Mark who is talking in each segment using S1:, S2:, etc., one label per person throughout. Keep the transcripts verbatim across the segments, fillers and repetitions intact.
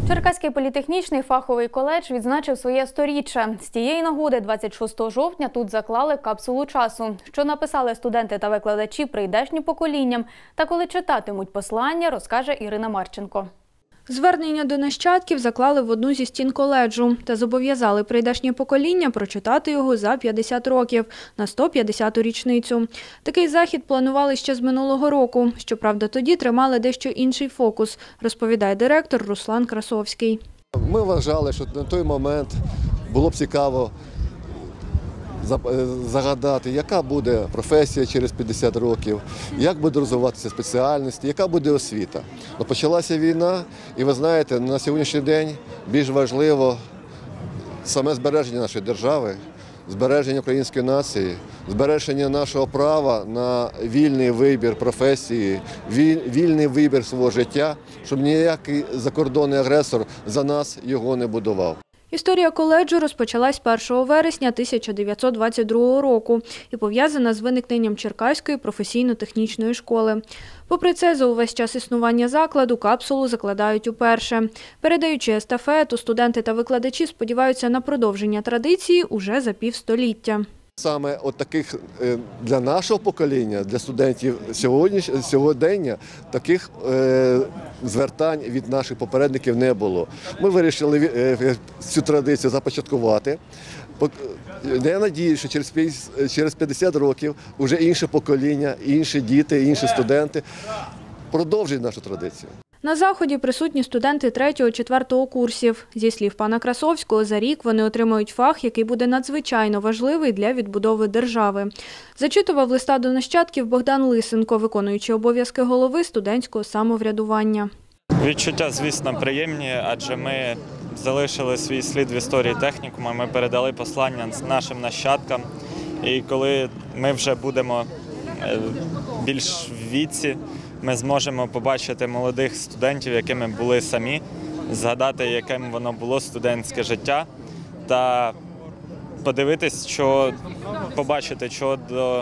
S1: Черкаський політехнічний фаховий коледж відзначив своє сторіччя. З тієї нагоди двадцять шостого жовтня тут заклали капсулу часу. Що написали студенти та викладачі прийдешнім поколінням та коли читатимуть послання, розкаже Ірина Марченко.
S2: Звернення до нащадків заклали в одну зі стін коледжу та зобов'язали прийдешнє покоління прочитати його за п'ятдесят років на сто п'ятдесяту річницю. Такий захід планували ще з минулого року. Щоправда, тоді тримали дещо інший фокус, розповідає директор Руслан Красовський.
S3: Ми вважали, що на той момент було б цікаво загадати, яка буде професія через п'ятдесят років, як буде розвиватися спеціальність, яка буде освіта. Но почалася війна, і ви знаєте, на сьогоднішній день більш важливо саме збереження нашої держави, збереження української нації, збереження нашого права на вільний вибір професії, вільний вибір свого життя, щоб ніякий закордонний агресор за нас його не будував.
S2: Історія коледжу розпочалась першого вересня тисяча дев'ятсот двадцять другого року і пов'язана з виникненням Черкаської професійно-технічної школи. Попри це, за увесь час існування закладу капсулу закладають уперше. Передаючи естафету, студенти та викладачі сподіваються на продовження традиції уже за півстоліття.
S3: Саме от таких для нашого покоління, для студентів сьогодення, таких е, звертань від наших попередників не було. Ми вирішили е, цю традицію започаткувати. Я надію, що через п'ятдесят років вже інше покоління, інші діти, інші студенти продовжують нашу традицію.
S2: На заході присутні студенти третього-четвертого курсів. Зі слів пана Красовського, за рік вони отримають фах, який буде надзвичайно важливий для відбудови держави. Зачитував листа до нащадків Богдан Лисенко, виконуючий обов'язки голови студентського самоврядування.
S4: Відчуття, звісно, приємні, адже ми залишили свій слід в історії технікуму, ми передали послання нашим нащадкам. І коли ми вже будемо більш в віці, ми зможемо побачити молодих студентів, якими були самі, згадати, яким воно було студентське життя, та подивитись, що, побачити, що до,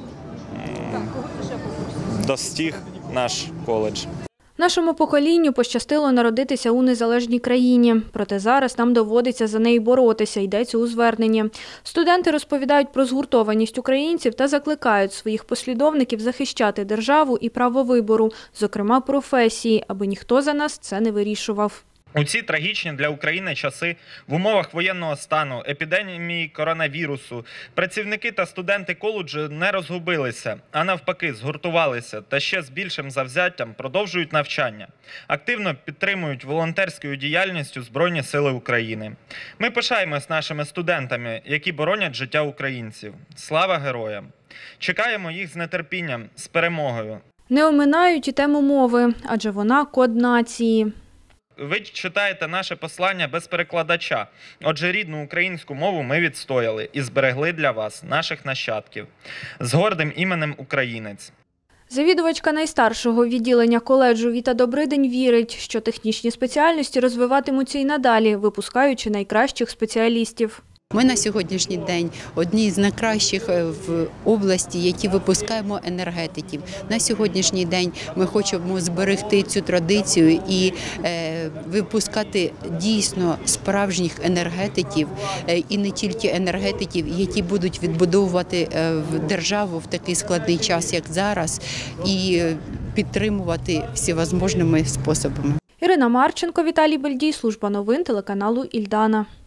S4: достиг наш коледж.
S2: Нашому поколінню пощастило народитися у незалежній країні. Проте зараз нам доводиться за неї боротися, йдеться у зверненні. Студенти розповідають про згуртованість українців та закликають своїх послідовників захищати державу і право вибору, зокрема професії, аби ніхто за нас це не вирішував.
S4: У ці трагічні для України часи, в умовах воєнного стану, епідемії коронавірусу, працівники та студенти коледжу не розгубилися, а навпаки згуртувалися та ще з більшим завзяттям продовжують навчання. Активно підтримують волонтерською діяльністю Збройні Сили України. Ми пишаємось нашими студентами, які боронять життя українців. Слава героям! Чекаємо їх з нетерпінням, з перемогою.
S2: Не оминають і тему мови, адже вона – код нації.
S4: Ви читаєте наше послання без перекладача. Отже, рідну українську мову ми відстояли і зберегли для вас, наших нащадків. З гордим іменем українець.
S2: Завідувачка найстаршого відділення коледжу Віта Добридень вірить, що технічні спеціальності розвиватимуться і надалі, випускаючи найкращих спеціалістів.
S5: Ми на сьогоднішній день одні з найкращих в області, які випускаємо енергетиків. На сьогоднішній день ми хочемо зберегти цю традицію і е, випускати дійсно справжніх енергетиків, е, і не тільки енергетиків, які будуть відбудовувати е, державу в такий складний час, як зараз, і підтримувати всевозможними способами.
S2: Ірина Марченко, Віталій Бельдій, служба новин телеканалу «Ільдана».